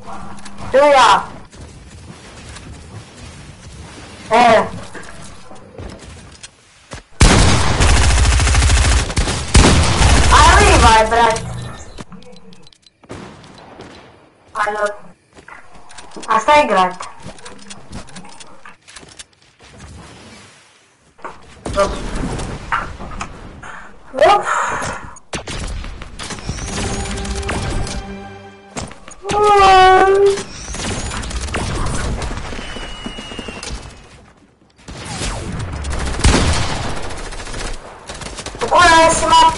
Tu ja. Aj, brat. Alo. A šta igrate? Koja si ma?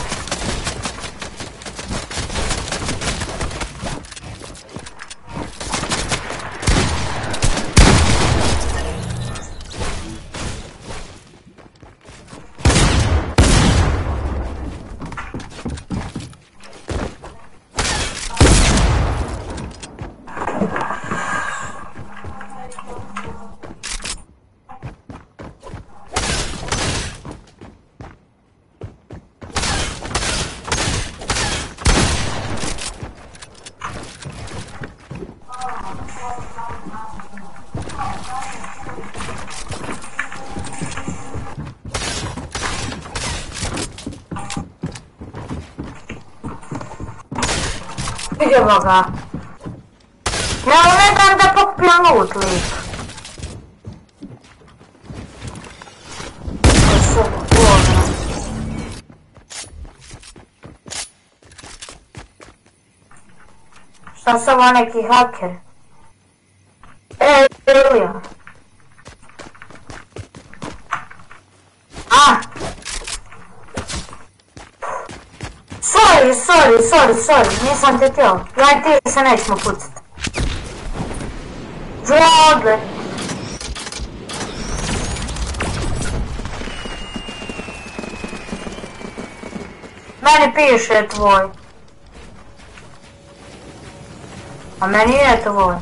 Vidimo ga. Ja ne dam da pokupim loot lik. Šta sam ovo neki haker? Ilija. Sorry, nisam te htio. Ja i ti se nećemo pucat. Žodle. Meni piše tvoj. A meni je tvoj.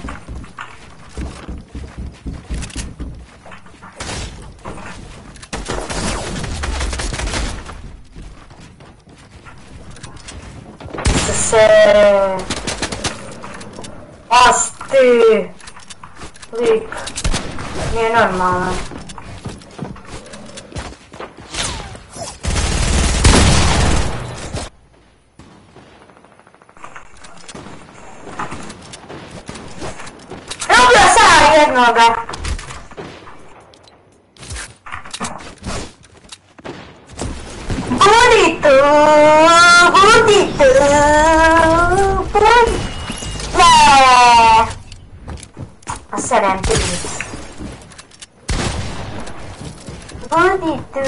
Asti lik nije normalan. Ubio sam jednoga. Budi tu. A sedem ti biti. Budi tu.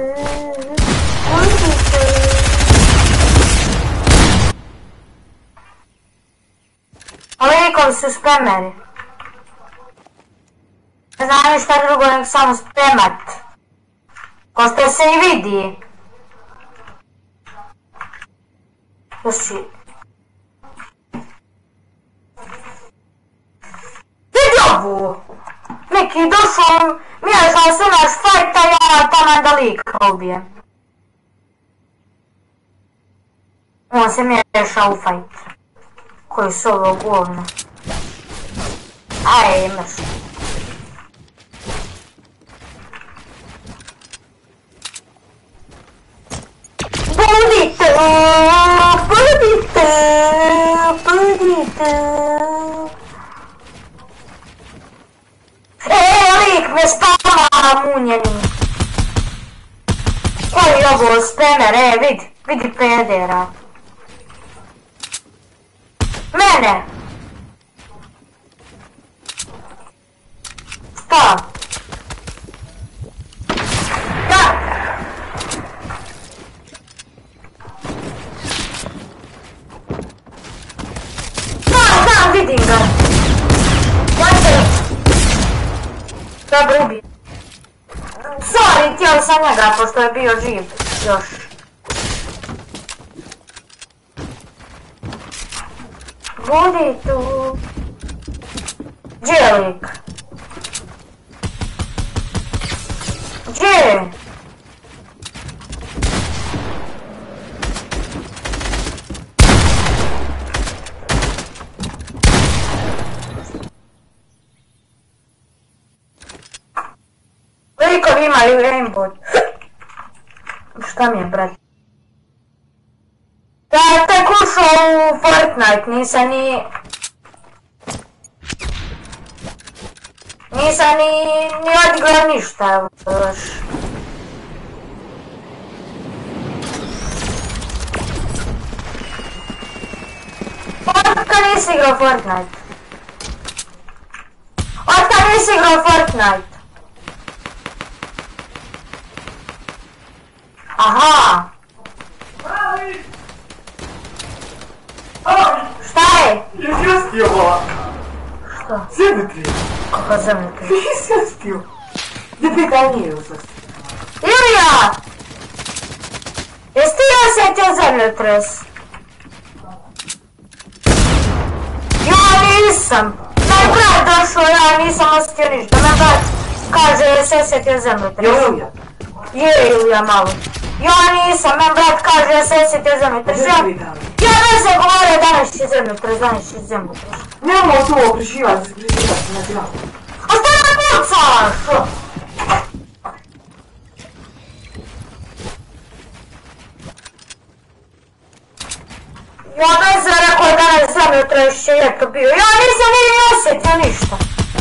Ovi likovi su spremeri. Ne znam ništa drugo nego samo spremat. Ko što se i vidi. To si... Ovu! Neki došao, miješao se naš fajt, a ja tamo da lika ubijem. On se miješao u fajt. Koji su ovo govno. Aj, imaš. Budite! Lik me spava munjeni. Koji je ovo spremer, vidi pedera. Mene! Šta? Da! Da, vidim ga. Dobro, ubi. Sorry, htio sam njega, pošto je bio živ još. Budi tu. Gdje je lik? Gdje? ovi imaju aimbot. Šta mi je, brat? Da je tek ušao u Fortnite, nisam ni odigrao ništa, evo još. Otkad nisi igrao Fortnite? Otkad nisi igrao Fortnite? Aha! Šta je? Jesi ostio ova? Što? Zemljotres. Kako zemljotres? Jesi ostio? Gdje ga nije osastio? Ilija! Jesi ti osjetio zemljotres? Ja nisam! Moj brat došao, ja nisam osjetio ništa. Moj brat kaže da se osjetio zemljotres. Je Ilija? Je Ilija malo. Ja nisam, moj brat kaže da se osjetio zemljotres. Ja ne se govore danas je zemljotres, danas je zemljotres. Nemamo to ovo prišivati na glavu. A šta ne pucaš? Ja ne znam rekao je danas zemljotres će ljeto bio. Ja nisam ni osjetio ništa.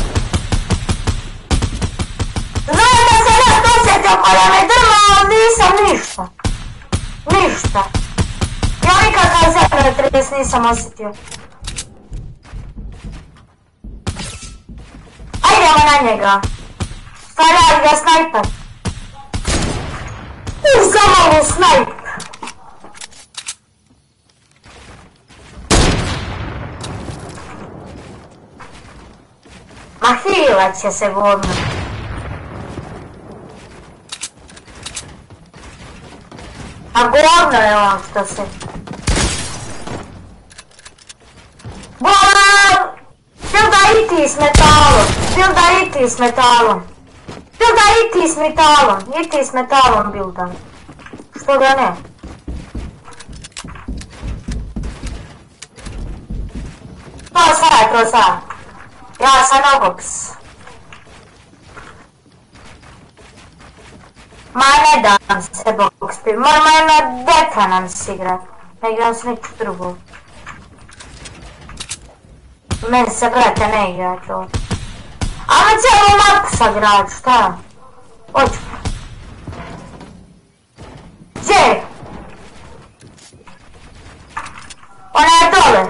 Znam da sam nešto osjetio koja me drma, ali nisam ništa. Ništa. Ja nikakav zemljotres nisam osjetio. Ajdemo na njega. Stavljaj ga snajper. Zamalo snajp. Ma hilat će se govno. A govno je on što se... Bolan! Bil da i ti s metalom. Bil da i ti s metalom. Bil da i ti s metalom. I ti s metalom bil da. Što da ne? To sad je to sad. Ja sam Nobox. Ma ne dam se box pil. Moramo jedna deka nam se igrat. Ne igram se neku drugu. Meni se, brate, ne igra to. Ajmo cijelu mapu sagrat, šta? Hoću. Gdje? Ona je dole.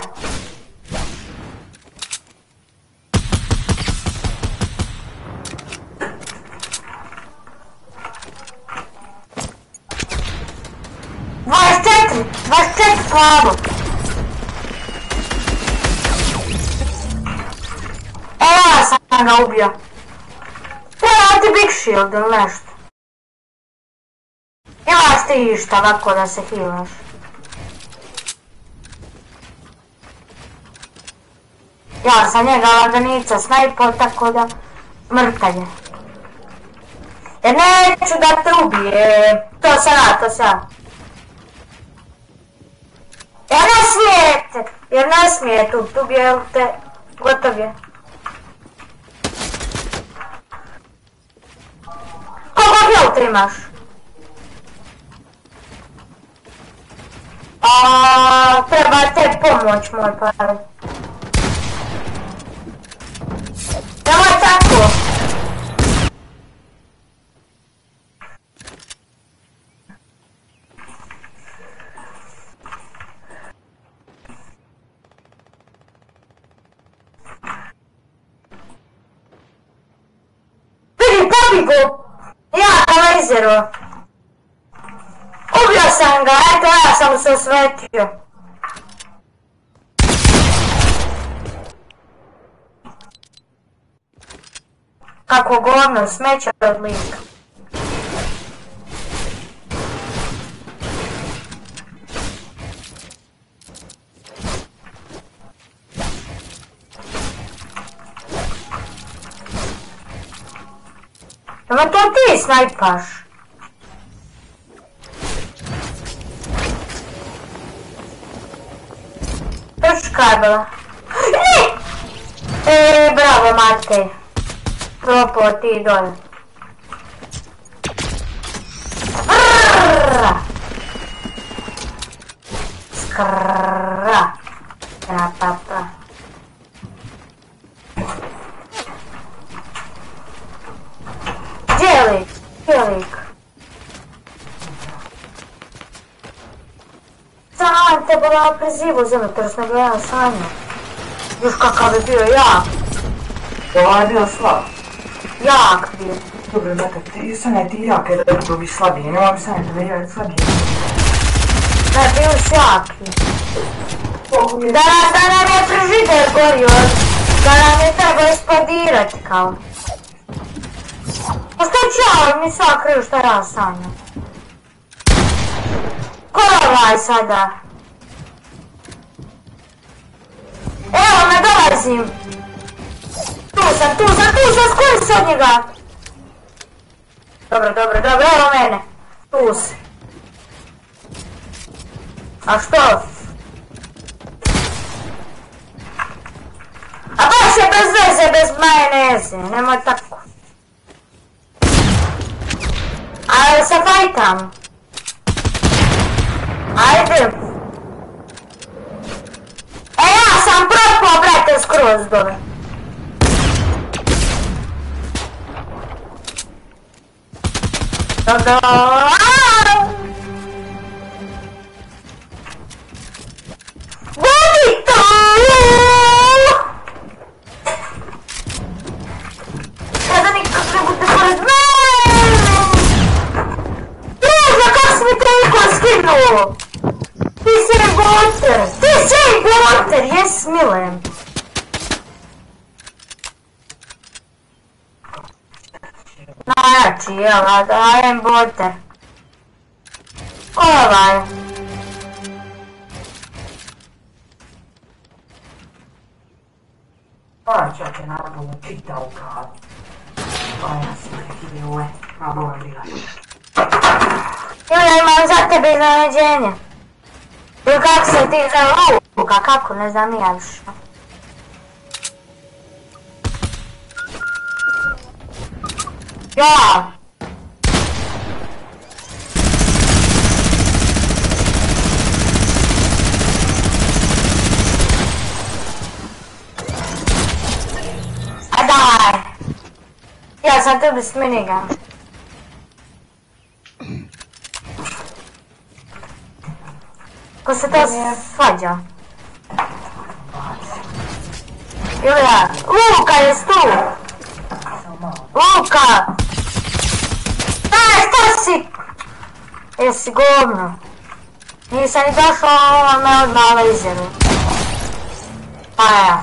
Pravo. Ja sam ga ubio. Treba ti big shield ili nešto. Imaš ti išta ovako da se healaš. Ja sam njega laganica snajpao tako da mrtav je. Jer neću da te ubije. To sam. Jer ne smijete, ubijete, gotov je. Koliko health imaš? Treba te pomoć, moj pare. Nemoj tako! Ja na laseru. Ubio sam ga, eto ja sam se osvetio. Kako govno, smeće od lika. Ma to ti snajpaš. Točka je bila. Bravo Matej. Propao ti dole. Krrrra. Rapapa. Gdje je lik? Gdje je lik? Sam te bila prezivo zemljotres, nego ja sanjam. Još kakav je bio jak. Ovaj je bio slab. Jak bio. Dobro, dakle, ti Sanja ti jak je da bi slabiji, ne vam Sanja da je slabiji. Ne, bio si jaki. Da nam je frižider gorio, da nam je treba eksplodirati kao. Pa što ću ja, mi sva kriju šta ja sanjam. Ko je ovaj sada? Evo me, dolazim. Tu sam, skori se od njega. Dobro, evo mene. Tu si. A što? A baš je bez veze, bez majoneze, nemoj tako. Ajde se fajtam. Ajde. Ja sam propao, brate, skroz dole. Budi to! Kada nikak ne bude pored mene! Druže, kako si mi toliko skinuo? Ti si reporter, jes Milen. Najjači, jel, dajem boter. Ko je ovaj? Pa čak je naravno čitao kao. Pa ja sam neki ove, a boga briga. Juna, imam za tebe iznenađenje. Ili kako se ti zove Luka, kako, ne znam ja više. Ja! A daj! Ja sam tu bez minigun. Ko se to svađa? Julija, Luka je tu! Luka! Daj, što si? Jesi govno? Nisam ni došao, on me odmah laseru. Pa ja.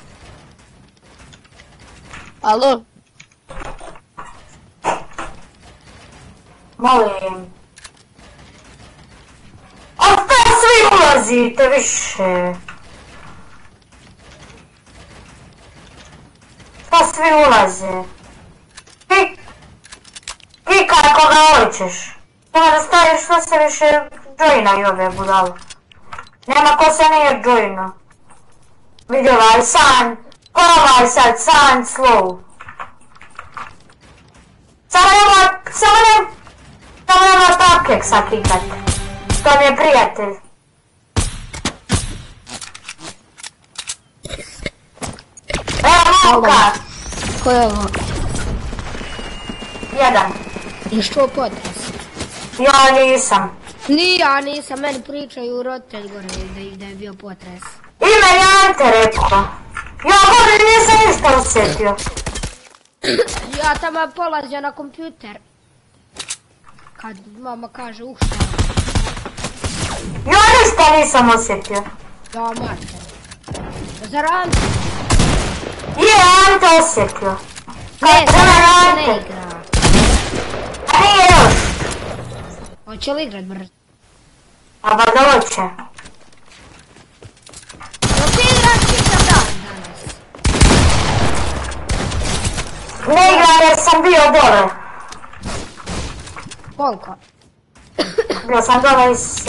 Alo? Molim. Opet svi ulazite više. Pa svi ulaze. Klikaj koga hoćeš. Nema da staviš što se više joina i ove budale. Nema ko se nije joino. Vidi ovaj san. Ko ovaj sad? San slow. Samo nema papkek sad klikati. To mi je prijatelj. Evo Luka! Ko je ovo? Jedan. I što potres? Ja nisam. Ni ja nisam, meni pričaju roditelj gore da je bio potres. Ime je Ante rekao. Ja gore nisam ništa osjetio. Ja tamo polazio na kompjuter. Kad mama kaže šta. Ja ništa nisam osjetio. Ja mater. Zar Ante? Je, Ante osjetio. Ne, Ante ne igra. A nije još. Hoće li igrat brzo? A ba doće. Dok igraš čitav dan danas. Ne igram jer sam bio dole. Koliko? Bio sam dole iz...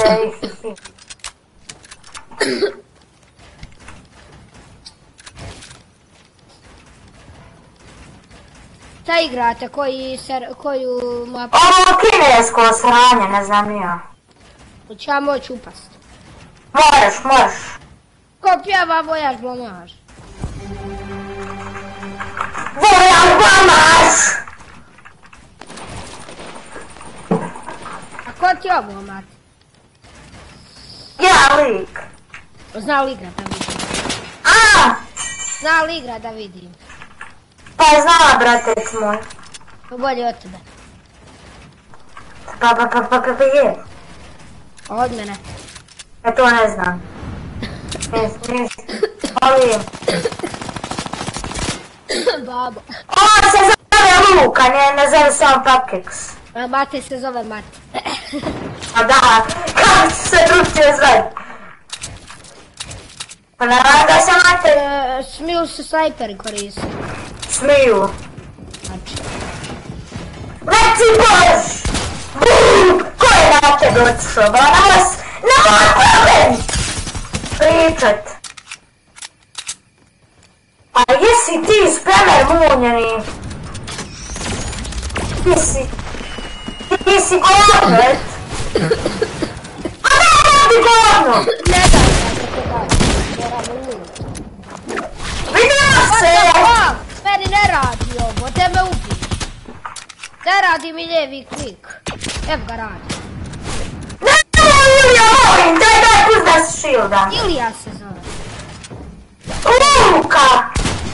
Šta igrate? Koju mapu? Ovo kinesko sranje, ne znam ja. Hoće ja moći upast. Moraš. Ko pjeva Vojaž Blamaž? Vojaž Blamaž! A ko ti ovo, mat? Ja, lik. Zna li igra da vidim? A! Zna li igra da vidim? Pa je znala, bratec moj. Bolje od tebe. Pa je. Od mene. Ja to ne znam. Molim. Babo. On se zove Luka, ne zove samo Papkeks. A Mate se zove Mate. A da, kako ću se drugčije zvati? Pa naravno da se Mate... Smiju se snajperi koriste. Smiju. Znači. Reci Bož! Bum! Ko je na tebe otišao? Ba na vas... Na moj problem! Pričat. A jesi ti spremer munjeni? Ti si govnet? A da ti govno! Ne daj da te daj. Moram uvijek. Vidio se! Meni ne radi ovo, te me ubiš. Ne radi mi lijevi klik. Evo ga radi. Ne, Ilija, molim, daj puzda s shielda. Ilija se zove. Luka!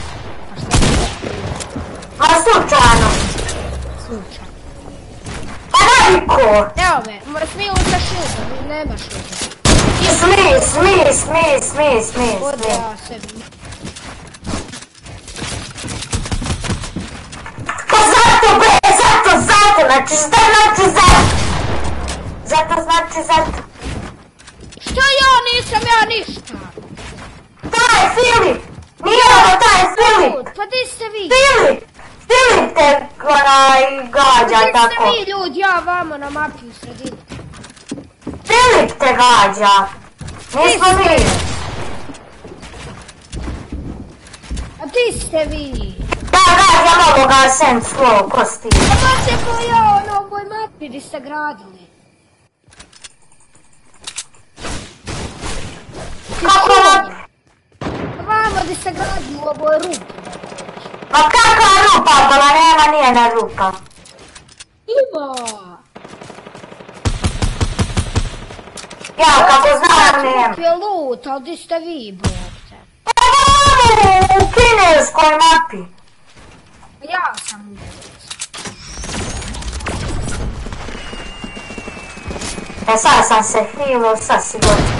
Ma slučajno. Slučaj. Pa daj ko? Evo me, smiju sa shieldom, nema shielda. Smij. Ode ja sebi. Pa zato bre, zato, znači šta znači zato. Što ja nisam ništa? Taj je Filip, nije ovo taj Filip. Pa di ste vi? Filip te gađa Di tako. ste vi ljudi, ja vamo na mapi u sredini. Filip te gađa. Nismo mi. A di ste vi? Da, gađa ovoga sen svog kosti. Pa se ko ja na ovoj mapi di ste gradili. Kako mapi? Vamo di ste gradili u ovoj rupi. Ma kakva rupa, bala nema nijena rupa. Ima. Ja kako znam nema. Kako je loot, ali di ste vi, bovce? U kineskoj mapi. Ja sam ubijac. Sad sam se healao, sad si gotovo.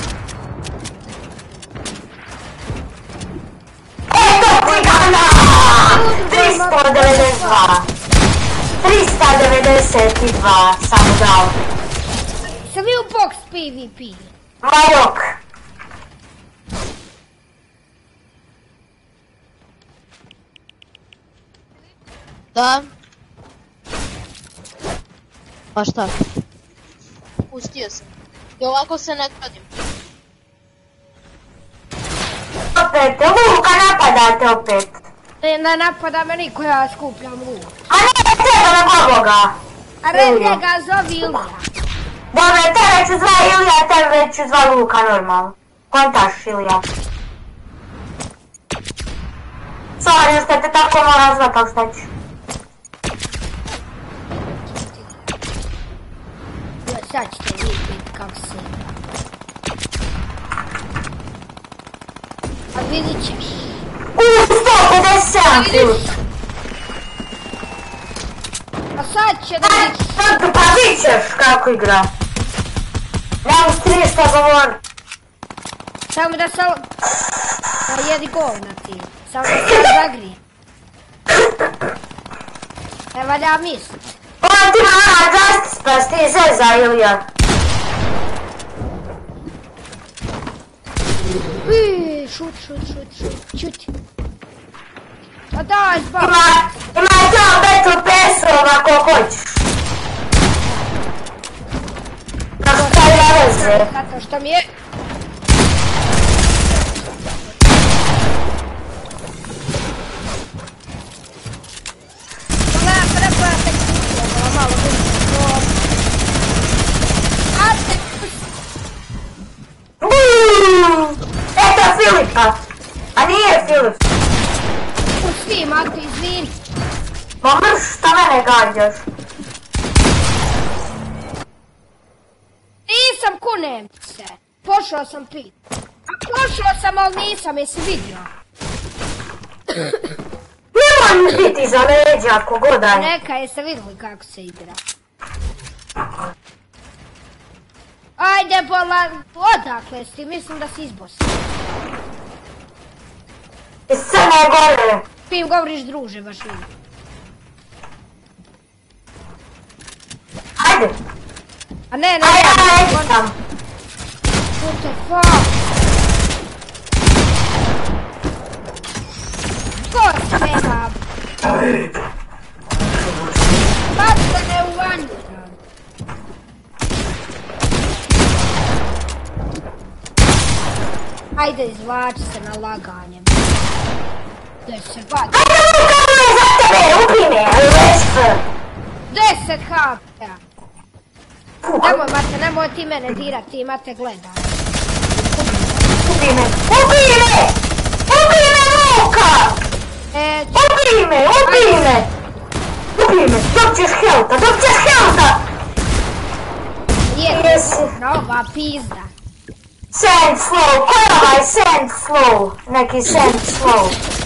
Eto ti ga na! 392 sam dao. Sam vi u box PvP? Majok. Da. Pa šta? Pustio sam. I ovako se ne kladim. Opet, Luka napadate opet. Ne napada me niko, ja skupljam loot. A ne tebe nego ovoga. A ne njega zovi Ilija. Dobre, tebe ću zva Ilija, tebe ću zva Luka normalno. Kontaš Ilija. Sorry što te tako mora zvat, ali šta ću. Sad ćete vidjeti kako se igra. A vidit ćeš. 157 Filip. A sad će da vidiš. Pa vidit ćeš kako igra. Nemam ti ništa govor. Samo da se... Pa jedi govna ti. Samo da se zagrije. Ne valja mislit. On ti ima Justice Pass, ti zeza Ilija. Šut. A daj, zbog. Ima to Battle Pass-ova ako hoćeš. Na šta je veze? Zato što mi je... skin. Ma mrš, šta mene gađaš? Nisam kunem se. Pošao sam pit. Pošao sam, ali nisam, jesi vidio? Nemoj mi biti za leđa, kogodaj. Neka, jeste vidjeli kako se igra. Ajde, bola, odakle si? Mislim da si iz Bosne. Iz Crne Gore. Pim govoriš druže, baš vidim. Ajde. A ne, Ajde sam. What the fuck? Ko se nema? Bak se ne uvanjira. Ajde, izvlači se na laganje. Gdje se vadi? Ajde, Luka, je za tebe, ubij me, lesp. 10 HP-a. Nemoj, Mate, nemoj ti mene dirati, imate gledanje. Ubij me, ubij me! Ubij me, Luka! Ubij me, ubij me! Ubij me, dobćeš helta! Jesi. Ova pizda. Sand slow, ko je ovaj sand slow? Neki sand slow.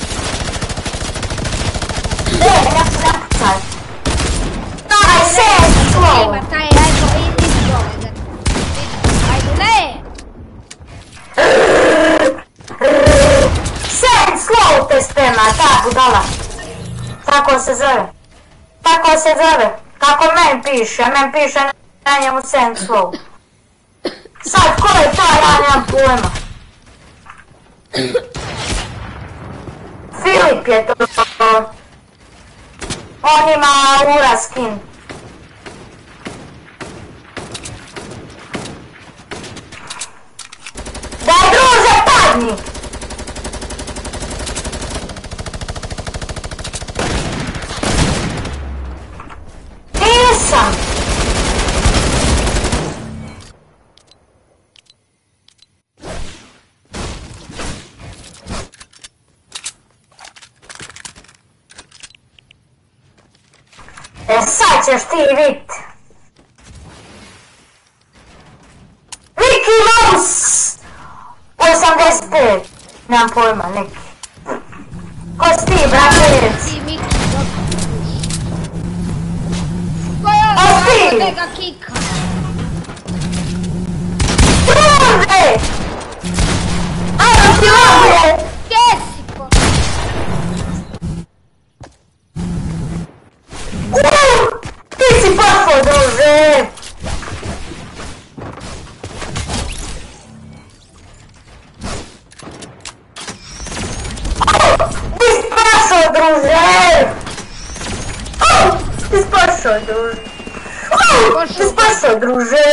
Ne pucaj. Taj sand slow. Ima taj, ajde, idi dole. Ajde, ne! Sand slow te sprema, ta budala. Tako se zove. Kako men piše na njemu sand slow. Sad, ko je to, ja nemam pojma. Filip je to. On ima Aura skin. Daj, druže, padni! Nisam! Sad ćeš ti vidit. Mickey Mouse 85. Nemam pojma, neki. Ko si ti, bratenec? Ti, Miki, ko je ovo? Ajde, da ga kika. Druže! Ajde ti ovdje! Gdje si ko? Ti si pošao, druže! Ti spasao, druže! Ti spasao, druže!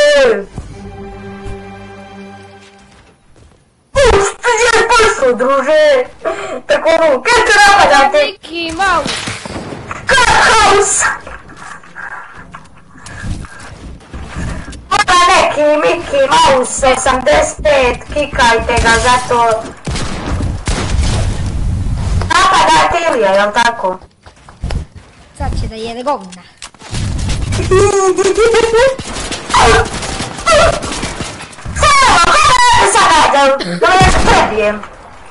Ti je spasao, druže! Tako ono, kaj to napadate? Mickey Mouse! House! Ova neki Mickey Mouse 85, kikajte ga zato. Napadate Ilija, jel tako? Sad će da jede govna. Sada, da me nešto prebijem.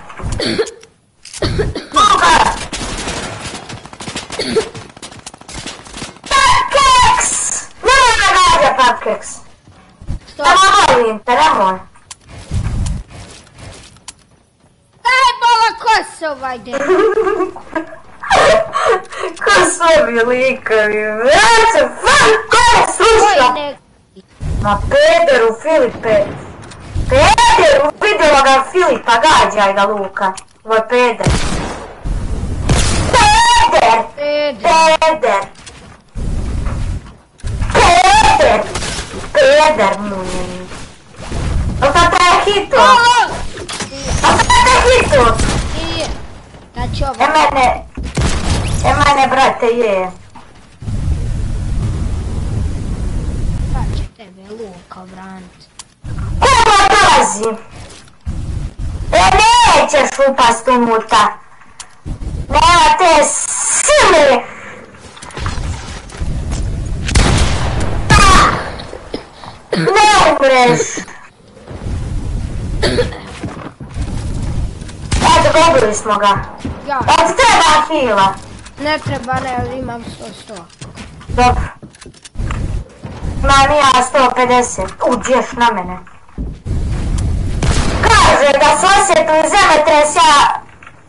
Pancakes! Nemoj me gađa, Pancakes! Što? Nemoj, nemoj. Daj bola, ko se ovaj deo? Ko su ovi likovi? Vraća, ko je slušao? Koji neki? Ma pederu, Filipe. Pederu, vidjela ga Filipa, gađaj ga Luka. Ovo je peder. Peder! Peder! Peder! Peder munjeni. O to te je hito? O to te je hito? Nije. Da će ovo. Mene, brate, je. Sad će tebe Luka obranit. Kumo dolazi? Nećeš upast unutra. Nema te sile umre! Ne umreš! Eto, dobili smo ga. Ja, Eto, treba hila. ne treba, ne, imam 100. Dobro. Imam ja 150. Uđeš na mene. Kaže da se osjetili zemljotres, ja...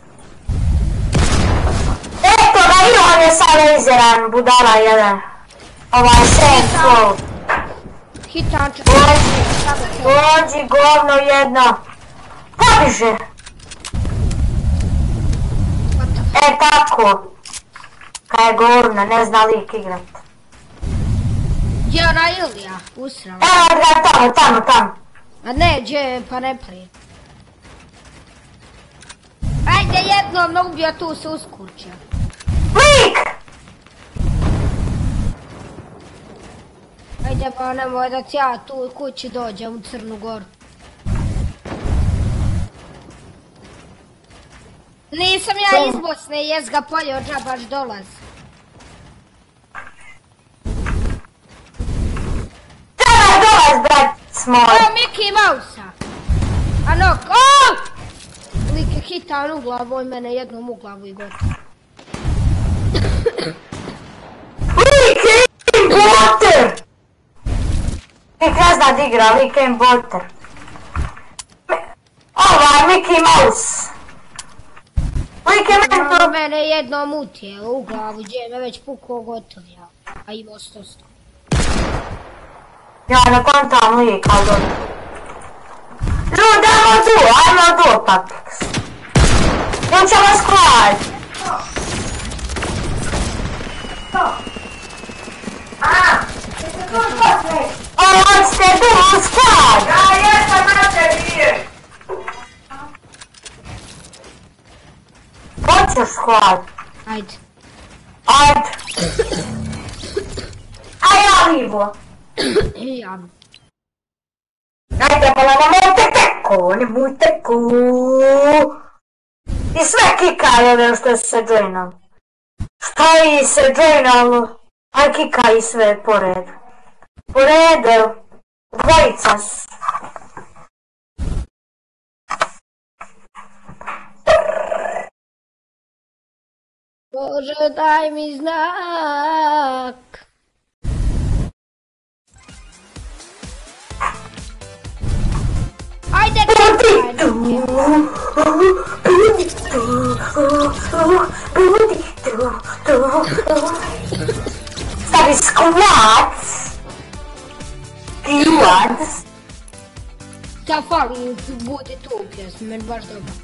Eto ga, i on je sad laseran, budala jedan. Ovaj Saints Row. Hitanča. Dođi, govno jedno. Pobiže. E tako. Kaj je govno, ne zna lik igrat. Gdje ona Ilija? Usrala. Evo ga tamo. A ne, gdje, pa ne prije. Ajde jednom ne ubija, tu se uskurče. Lik! Ajde pa nemoj da ti ja tu kući dođem u Crnu Goru. Nisam ja iz Bosne, jes ga polje od džabaš dolaz. Džabaš dolaz, brat smoj. O, Mickey Mouse-a! Ano, o! Lik je hitan u glavu i mene jednom u glavu i gotovo. Lik je imposter! Lik ne zna da igra, lik je imposter. Ovaj Mickey Mouse. Lik je mentor. Mene jednom utijelo u glavu, gdje me već pukao gotov ja. A imao 100. Ja ne kontam lik, ali dobro. Ljudi, ajmo duo pak. On će vas squad. On ste duo squad. Ja jesam na tebi. Hoćeš squad. Ajde. Ajde. A ja livo. I ja. Ajde, bola, nemojte teko. I sve kikaj ove što su se joinali. Što i se joinalo, aj kikaj sve po redu. Po redu, dvojica su. Bože, daj mi znak. Ajde, Stavi squad. šta fali, bude tu pjesma, meni baš dobro.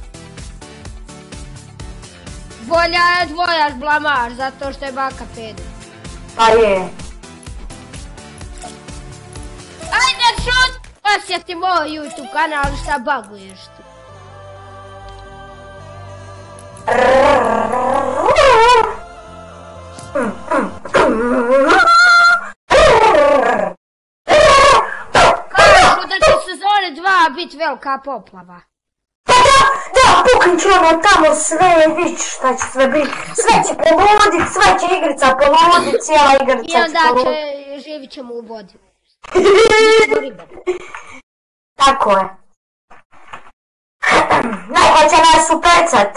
Volja je dvojaš blamaš, zato što je baka peda. Pa je. Ajde šut! Osjeti moj YouTube kanal, šta baguješ ti? Kažu da će sezone 2 biti velika poplava. Da, puknut ću ono tamo sve, vidiš šta će sve biti. Sve će poludit, sve će igrica poludit, cijela igrica će I onda poludit. živit ćemo u vodi. Tako je. Neko će nas upecat.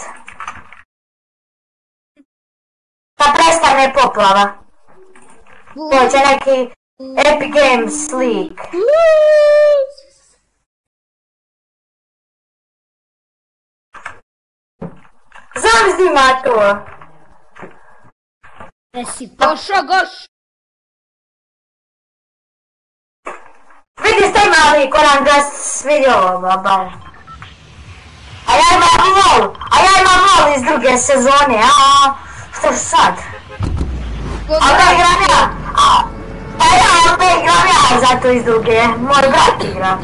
Pa prestane poplava. To će neki Epic Games League. Zamisli ma to. Jesi pošao goš? Vidi ste imali Koran Ghosts video, bar. A ja imam vol iz druge sezone, a što sad? A da igram ja, ja opet igram ja zato iz druge, moj brat igra.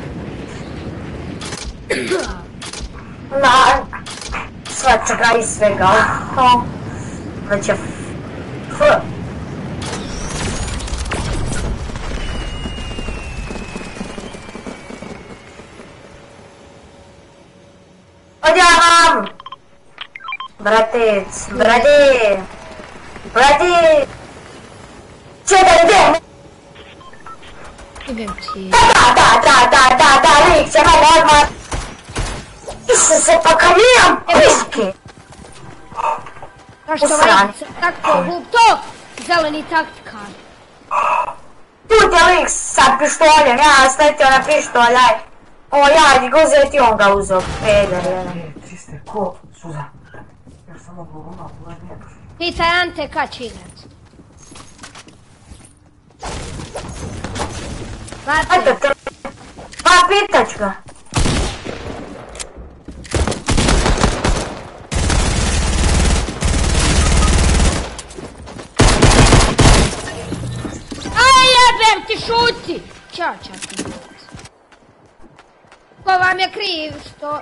Na, svačega i svega, već je Odjavam! Bratec, brade! Ready? Čekaj, idem! Idem ti. Da, lik će mene odmah. Isuse, pa kad nijem piške. Zašto ovaj tako glup to? Zeleni taktikar. Tu je lik sa pištoljem, ja sletio na pištoljaj. O, ja ga uzeti, on ga uzeo. Peder, jedan. Triste, ko? Suza. Ja sam mogu ono, gledaj. Pitaj Ante kad će igrat. Ajde, pa pitaću ga. Aj, jebem ti, šuti! Ćao ti. Ko vam je kriv što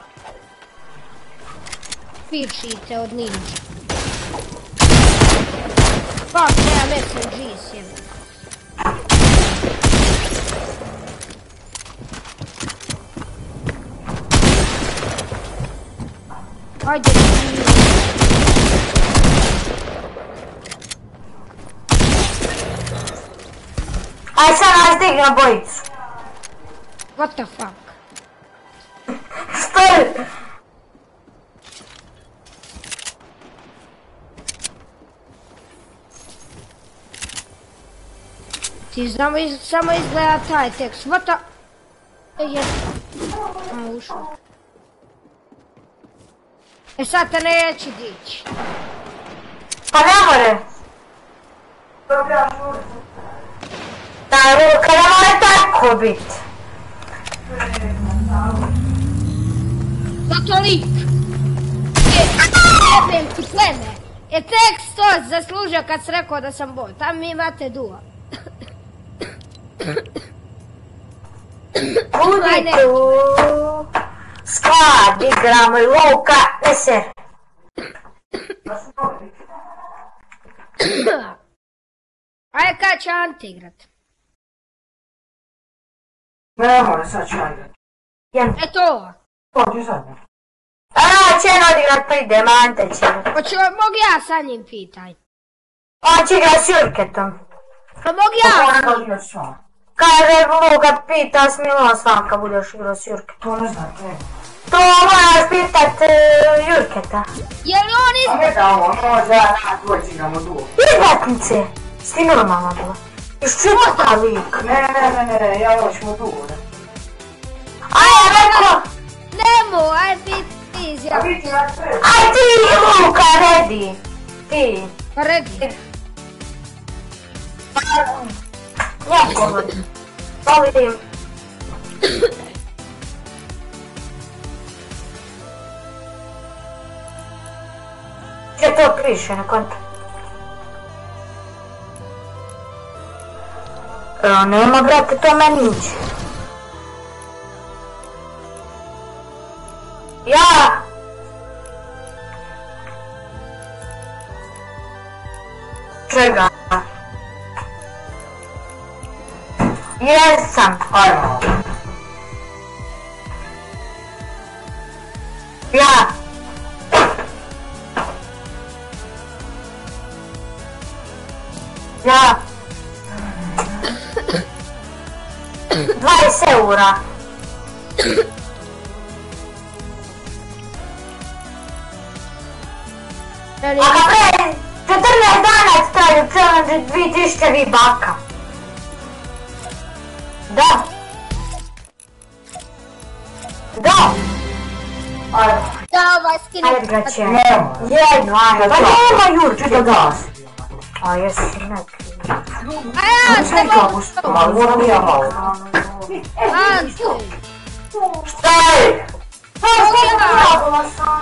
pišite od ninja? Pa, treba SMG sjebim. Ajde ti. Aj sad nas digne bojicu. What the fuck? Stoji. Ti samo izgleda taj tekst. What the... ušao. E sad te neće dići. Pa ne more. Da, ruka ne more tako bit. Zato lik. Jebem ti pleme. E tekst to zaslužio kad si rekao da sam bot. Tam mi imate duo. Budi tu. Sklad, igramo i Luka, ne se. Ajde kad će Ante igrat? Ne more, sad ću ajde. Eto. Pođi sad. A, će odigrat pa idem, Ante će. Mogu ja sa njim pitaj? On će igrat s Jurketom. Pa mogu ja? Kaže Luka pita s Milom svaka budeš igrao s Jurketom. To ne znam, ne. To moraš pitat Jurketa. Je li on A ne da ovo, može ja doći igramo duo. Izbatnice! S ti normalno bilo. Iščuta lik. Ne, ja hoćemo duo, ne. Ajde, rekao! Nemo, aj ti izjav. Aj ti, Luka, redi. Ti. Pa redi. Jako vodim. To vidim. Če to piše na kontu? Nema, brate, to meni iće. Ja! Čega? Jesam. Ajmo. Ja! Ja! 20 eura! A kad pre 14 dana traju challenge 2000 V-Bucka. Da! Da! Da, ovaj skinu. Ajde ga će. Nema. Jedno, ajde. Pa nema Jurče da gasi. A jesi neki. A ja Sve kako što, ali moram ja malo. Ante. Šta je? Pa ja.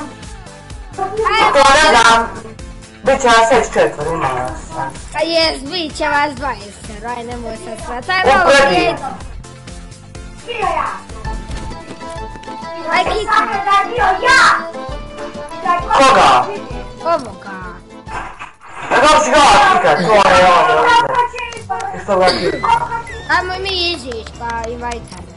To ne dam. Biće nas 4, ima nas. Pa jes, bit će vas 20, aj nemoj sad sva. Taj malo Opredi. slijedi. Aj kikni. Koga? Ovoga. A kako ću ga kikat, to je ono. Isto ga kikat. Ajmo mi izić, pa invajtaj me.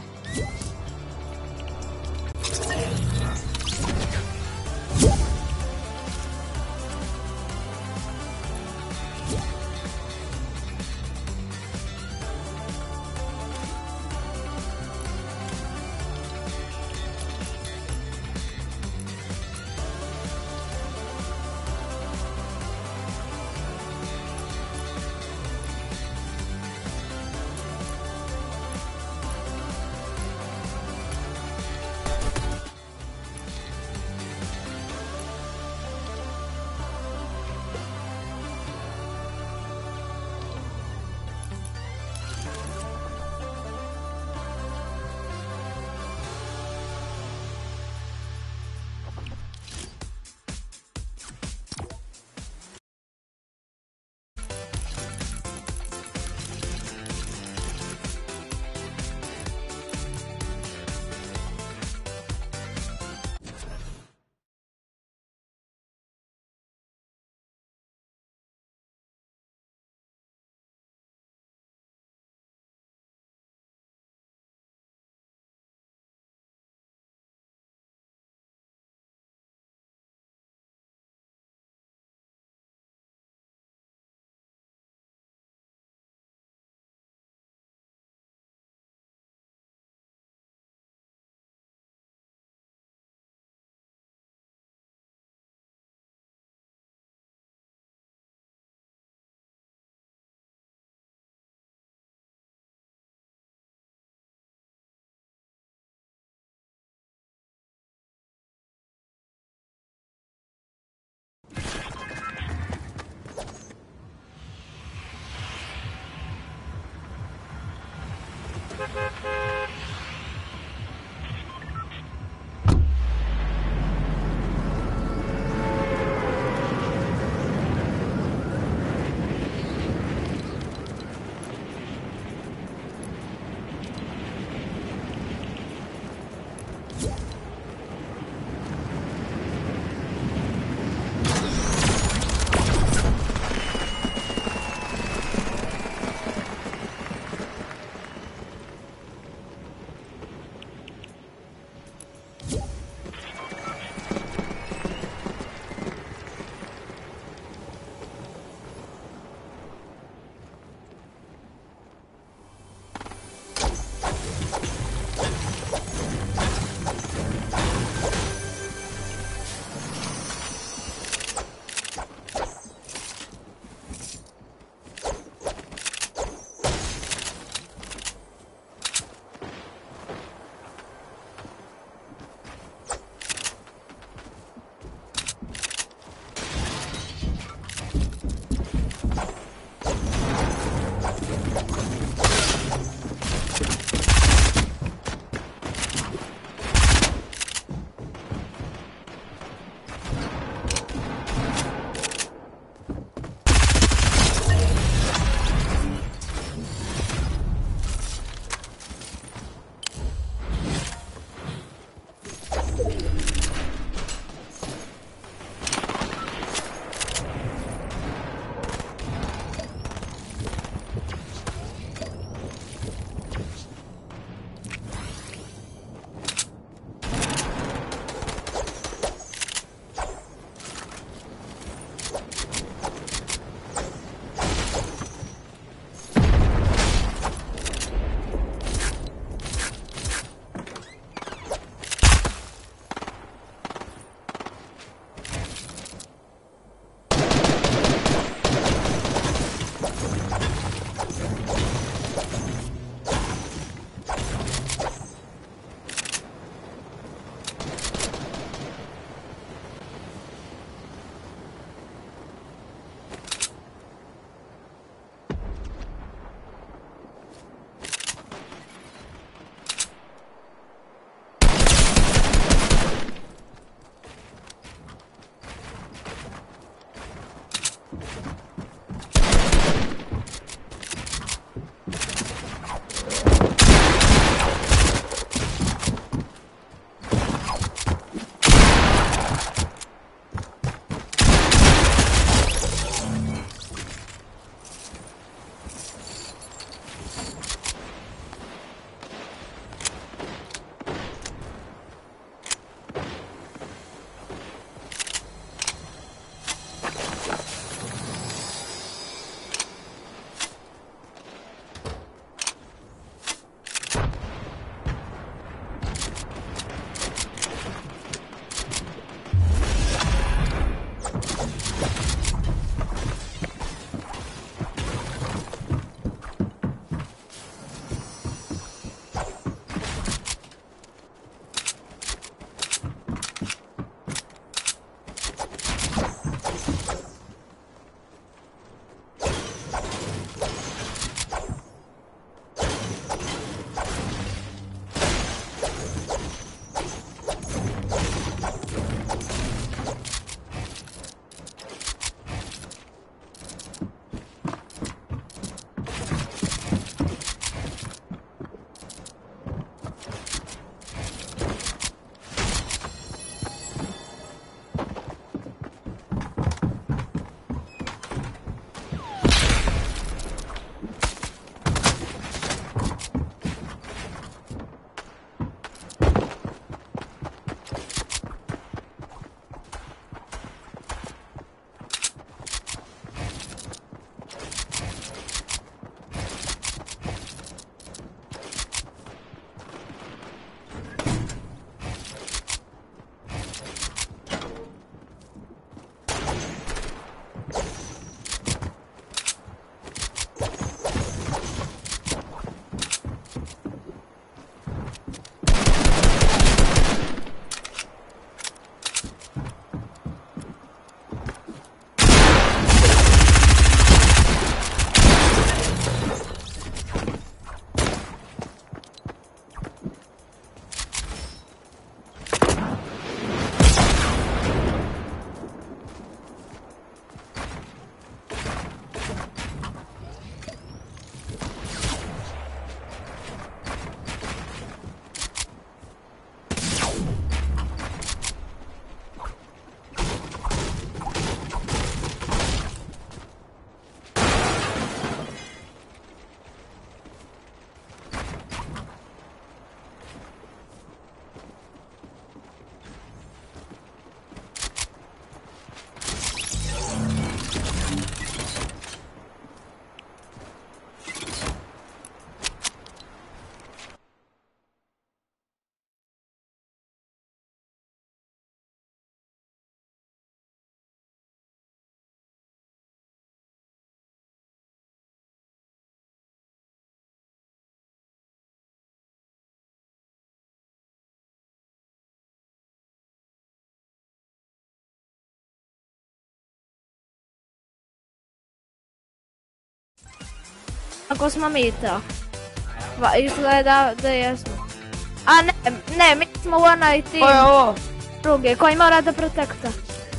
ako smo mi to. Izgleda da jesmo. A ne, mi smo u onaj tim. Ko je ovo? Drugi, koji mora da protekta.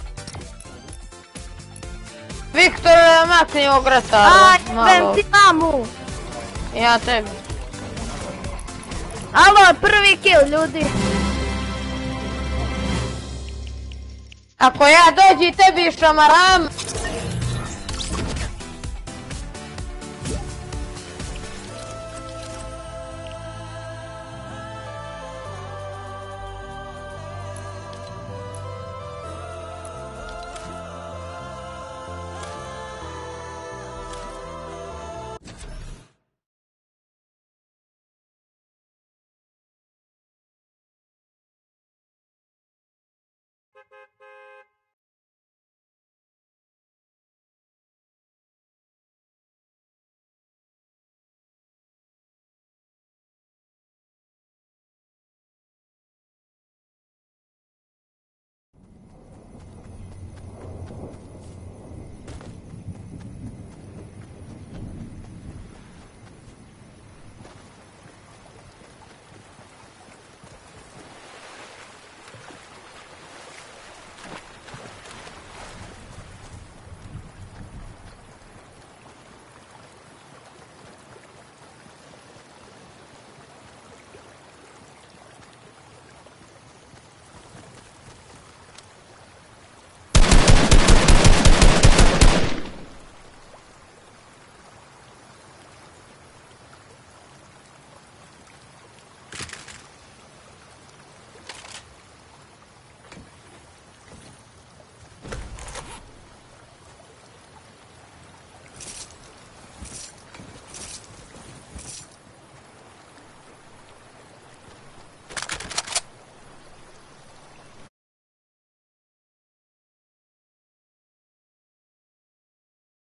Viktor, makni ovog ratara. Aj, vem ti mamu. Ja tebi. Alo, prvi kill, ljudi. Ako ja dođi tebi šamaram...